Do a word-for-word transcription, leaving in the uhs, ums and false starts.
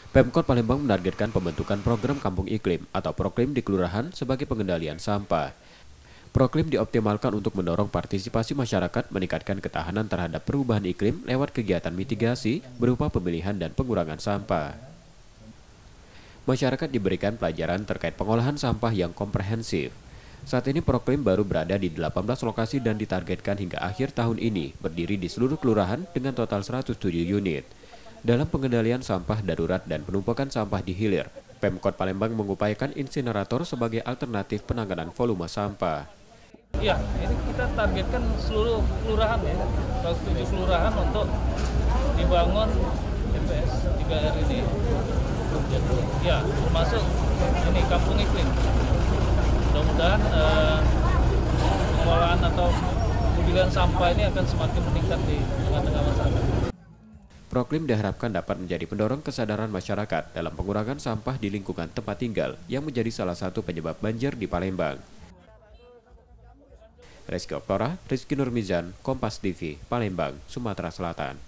Pemkot Palembang menargetkan pembentukan program Kampung Iklim atau Proklim di kelurahan sebagai pengendalian sampah. Proklim dioptimalkan untuk mendorong partisipasi masyarakat meningkatkan ketahanan terhadap perubahan iklim lewat kegiatan mitigasi berupa pemilihan dan pengurangan sampah. Masyarakat diberikan pelajaran terkait pengolahan sampah yang komprehensif. Saat ini Proklim baru berada di delapan belas lokasi dan ditargetkan hingga akhir tahun ini berdiri di seluruh kelurahan dengan total seratus tujuh unit. Dalam pengendalian sampah darurat dan penumpukan sampah di hilir, Pemkot Palembang mengupayakan insinerator sebagai alternatif penanganan volume sampah. Iya, ini kita targetkan seluruh kelurahan ya, seratus tujuh kelurahan untuk dibangun T P S tiga R ini. Ya, termasuk ini Kampung Iklim. Mudah-mudahan eh, pengolahan atau pemilihan sampah ini akan semakin meningkat di tengah-tengah masyarakat. Proklim diharapkan dapat menjadi pendorong kesadaran masyarakat dalam pengurangan sampah di lingkungan tempat tinggal yang menjadi salah satu penyebab banjir di Palembang. Rizky Oktora, Rizky Nurmizan, Kompas T V, Palembang, Sumatera Selatan.